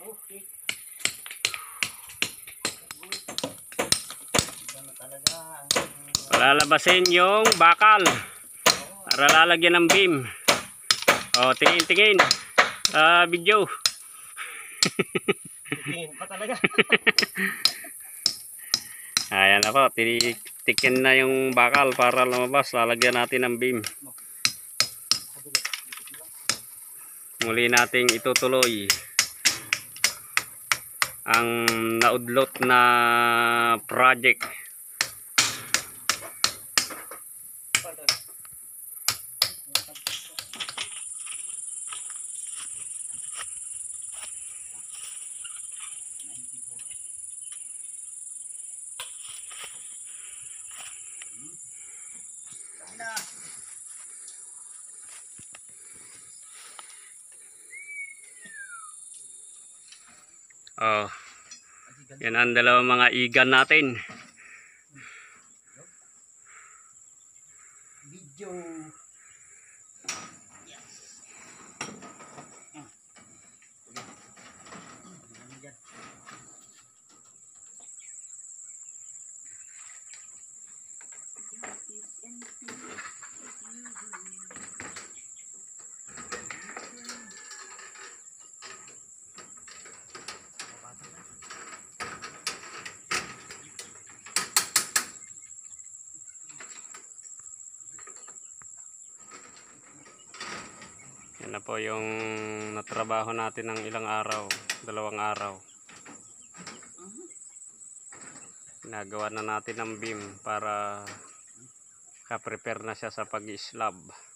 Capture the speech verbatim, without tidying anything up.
Okay. Lalabasin yung bakal para lalagyan ng beam. O, tingin-tingin sa video. Tingin pa talaga. Ayan na po, titikin na yung bakal para lumabas. Lalagyan natin ng beam. Muli nating itutuloy ang naudlot na project. Oh, yan ang dalawang mga igan natin. Video. Yan na po yung natrabaho natin ng ilang araw, dalawang araw. Nagawa na natin ng beam para ka-prepare na siya sa pag-slab.